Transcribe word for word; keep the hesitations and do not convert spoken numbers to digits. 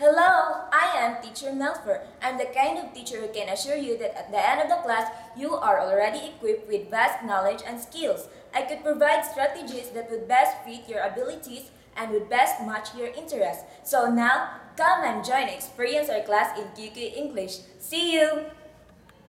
Hello, I am Teacher Melfer. I'm the kind of teacher who can assure you that at the end of the class, you are already equipped with vast knowledge and skills. I could provide strategies that would best fit your abilities and would best match your interests. So now, come and join and experience our class in Q Q English. See you!